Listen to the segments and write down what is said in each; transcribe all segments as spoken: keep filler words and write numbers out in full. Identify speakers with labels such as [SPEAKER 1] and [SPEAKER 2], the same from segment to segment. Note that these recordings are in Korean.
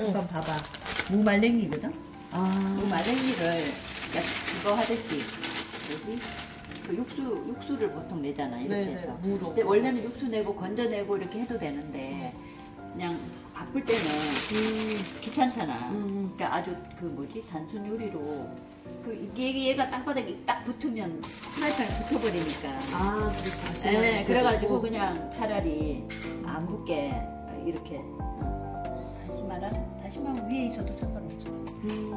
[SPEAKER 1] 한번 봐봐. 무말랭이거든?
[SPEAKER 2] 아.
[SPEAKER 1] 무말랭이를 그거 하듯이 뭐지? 그 육수, 육수를 보통 내잖아. 이렇게
[SPEAKER 2] 네네,
[SPEAKER 1] 해서.
[SPEAKER 2] 무로.
[SPEAKER 1] 근데 원래는 육수 내고 건져내고 이렇게 해도 되는데 그냥 바쁠 때는
[SPEAKER 2] 음.
[SPEAKER 1] 귀찮잖아.
[SPEAKER 2] 음.
[SPEAKER 1] 그러니까 아주 그 뭐지? 단순 요리로 그 이게 얘가 땅바닥에 딱 붙으면 프라이팬에 붙어버리니까.
[SPEAKER 2] 아, 그리고 다시.
[SPEAKER 1] 네, 그래가지고 그냥 차라리 안 붙게 이렇게 어. 다시마랑 다시마는 위에 있어도 상관없어.
[SPEAKER 2] 음.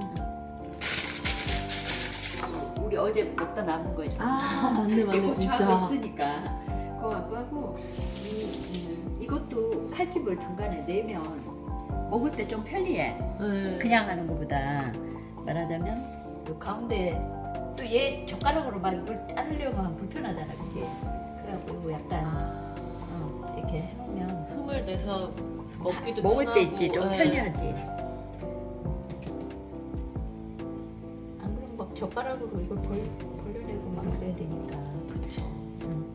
[SPEAKER 1] 우리 어제 먹다 남은 거 있잖아.
[SPEAKER 2] 아, 맞네, 맞네,
[SPEAKER 1] 고추하고
[SPEAKER 2] 진짜.
[SPEAKER 1] 있으니까 그거 갖고 하고 이, 음, 이것도 칼집을 중간에 내면 먹을 때 좀 편리해.
[SPEAKER 2] 네.
[SPEAKER 1] 그냥 하는 것보다 말하자면 요 가운데 또 얘 젓가락으로 막 이걸 자르려고 하면 불편하잖아, 그치? 그래갖고 이거 약간
[SPEAKER 2] 아.
[SPEAKER 1] 어, 이렇게 해놓으면
[SPEAKER 2] 흠을 내서 먹기도
[SPEAKER 1] 먹을 때
[SPEAKER 2] 편하고.
[SPEAKER 1] 있지, 좀
[SPEAKER 2] 네.
[SPEAKER 1] 편리하지. 안 그러면 막 젓가락으로 이걸 벌, 벌려내고 막 그래야 되니까.
[SPEAKER 2] 그쵸.
[SPEAKER 1] 응.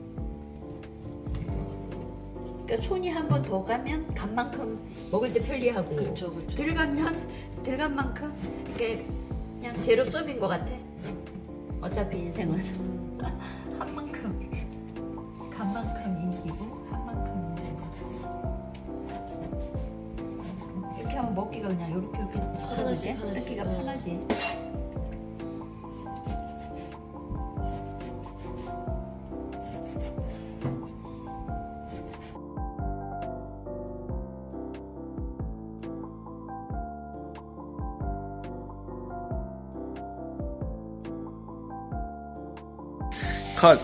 [SPEAKER 1] 그러니까 손이 한 번 더 가면 간 만큼 먹을 때 편리하고.
[SPEAKER 2] 그쵸, 그쵸.
[SPEAKER 1] 들 가면 들간 만큼 이게 그냥 제로 썸인 것 같아. 어차피 인생은 한 만큼 간 만큼 이기고 한 만큼 이기고. 이렇게 하면 먹기가 그냥 이렇게 이렇게
[SPEAKER 2] 하나씩,
[SPEAKER 1] 하나씩
[SPEAKER 2] 하나씩.
[SPEAKER 1] 뜯기가
[SPEAKER 2] 네.
[SPEAKER 1] 편하지.
[SPEAKER 3] 컷.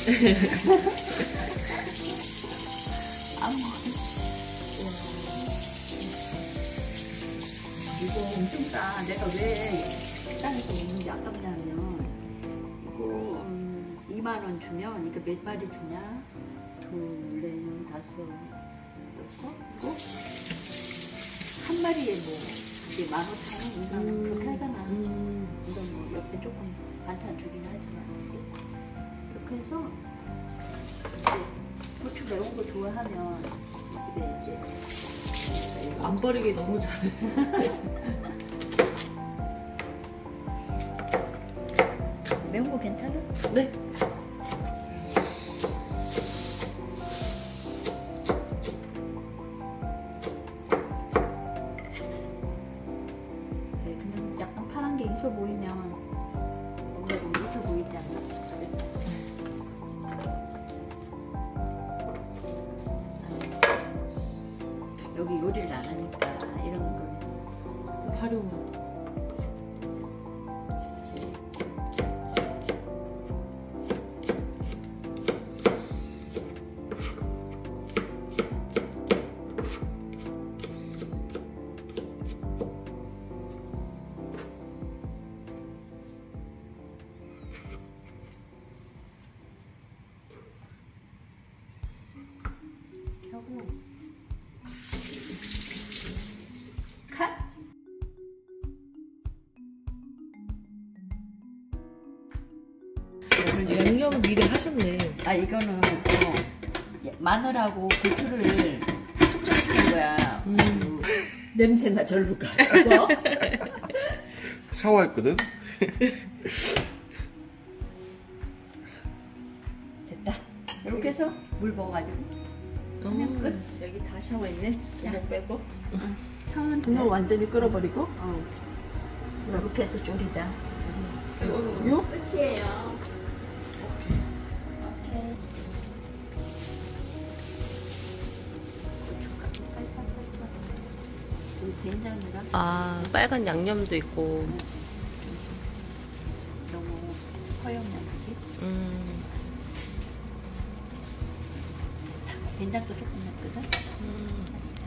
[SPEAKER 1] 이거 엄청 싸. 내가 왜 식당에서 먹는지 아깝냐면 이거 음, 이만 원 주면 이거 몇 마리 주냐? 둘, 넷, 다섯, 여섯, 일곱? 한 마리에 뭐 이게 만 오천 원, 이만 원 그렇게 하잖아.
[SPEAKER 2] 음.
[SPEAKER 1] 이건 뭐 옆에 조금 반찬 주긴 하지만 이렇게 해서 이제 고추 매운 거 좋아하면 집에 이제
[SPEAKER 2] 안 버리기 너무 잘해.
[SPEAKER 1] 매운 거 괜찮아?
[SPEAKER 2] 네.
[SPEAKER 1] 네, 그냥 약간 파란 게 있어 보이면 뭔가 좀 있어 보이지 않나? 여기 요리를 안 하니까 이런 걸
[SPEAKER 2] 활용.
[SPEAKER 1] 하고 컷!
[SPEAKER 2] 양념 미리 하셨네.
[SPEAKER 1] 아 이거는 어, 마늘하고 고추를 숙성시킨 거야.
[SPEAKER 2] 음.
[SPEAKER 1] 냄새나 절로 가. 뭐?
[SPEAKER 3] 샤워했거든.
[SPEAKER 1] 됐다. 이렇게 해서 물 부어가지고 그냥
[SPEAKER 2] 음.
[SPEAKER 1] 끝.
[SPEAKER 2] 여기 다 샤워했네.
[SPEAKER 1] 자.
[SPEAKER 2] 이거 빼고.
[SPEAKER 1] 처음은
[SPEAKER 2] 그냥 완전히 끓어버리고.
[SPEAKER 1] 어. 이렇게 해서 졸이자.
[SPEAKER 2] 요?
[SPEAKER 1] 끝이에요. 오케이. 이 된장이랑
[SPEAKER 2] 아, 빨간 양념도 있고.
[SPEAKER 1] 너무 허용량이지.
[SPEAKER 2] 음.
[SPEAKER 1] 된장도 조금 넣거든.
[SPEAKER 2] 음.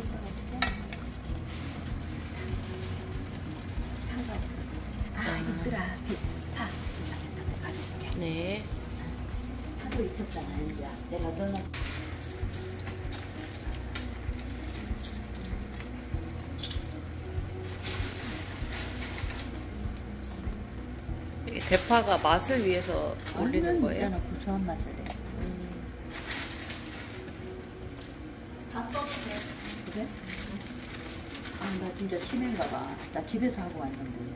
[SPEAKER 1] 아, 이거들아, 파. 가져올게.
[SPEAKER 2] 네.
[SPEAKER 1] 파도 있었잖아, 이제. 내가 넣어.
[SPEAKER 2] 이게 대파가 맛을 위해서 올리는 거예요?
[SPEAKER 1] 있잖아, 고소한 맛을 내.
[SPEAKER 2] 음.
[SPEAKER 1] 다 써도 돼. 그래? 아, 나 진짜 치매인가 봐. 나 집에서 하고 왔는데.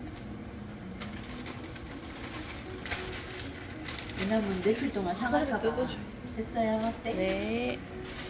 [SPEAKER 1] 왜냐면 며칠 동안 상할까 봐.
[SPEAKER 2] 뜯어줘.
[SPEAKER 1] 됐어요? 네.
[SPEAKER 2] 네.